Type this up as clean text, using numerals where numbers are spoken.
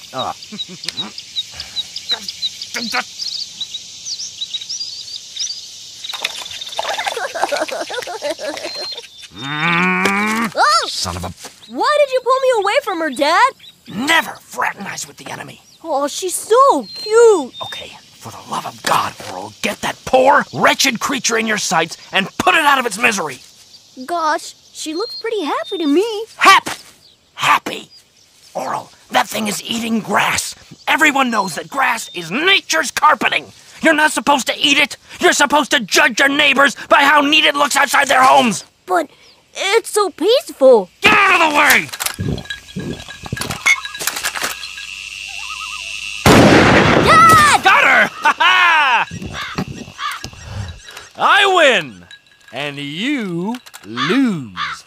Oh! Son of a... Why did you pull me away from her, Dad? Never fraternize with the enemy. Oh, she's so cute. Okay, for the love of God, Orel, get that poor, wretched creature in your sights and put it out of its misery. Gosh, she looks pretty happy to me. Happy. Orel, that thing is eating grass. Everyone knows that grass is nature's carpeting. You're not supposed to eat it. You're supposed to judge your neighbors by how neat it looks outside their homes. But it's so peaceful. Get out of the way! Dad! Got her! Ha-ha! I win, and you lose.